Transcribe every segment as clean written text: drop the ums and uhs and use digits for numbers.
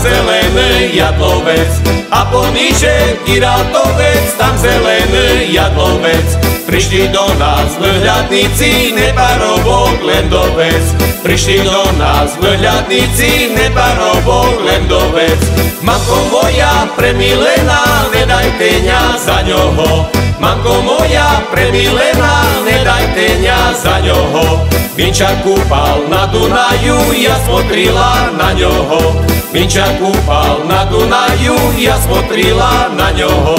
zelený jadlovec. A poníže Iratovec, tam zelený jadlovec. Prišli do nás vhľadníci, neparovok len dovec. Prišli do nás vhľadníci, neparovok len dovec. Mamko moja premilená, nedajte ňa za ňoho. Mamko moja premilená, nedajte ňa za ňoho. Vinča kúpal na Dunaju, ja смотрела na ňoho. Vinča kúpal na Dunaju, ja смотрела na ňoho.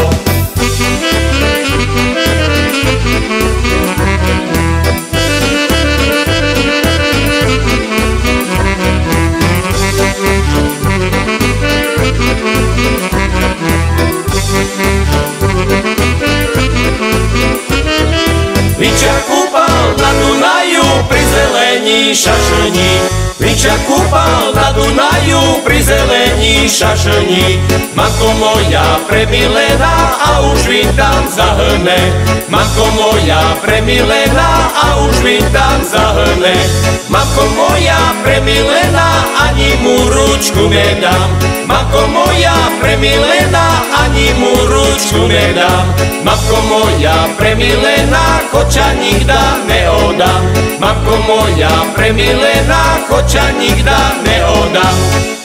Vinča kúpal na Dunaju pri zelení šašlní. Vinča kúpal na Dunaju pri zelení šašlní. Mamko moja premilená a už vin tam zahrne. Mamko moja premilená a už vin tam zahrne. Mamko moja premilená, ani mu ručku nedám. Mamko moja premilená, ani mu ručku nedám. Mamko moja premilená, koča nikda neodám. Mamko moja premilená, koča nikda neodám.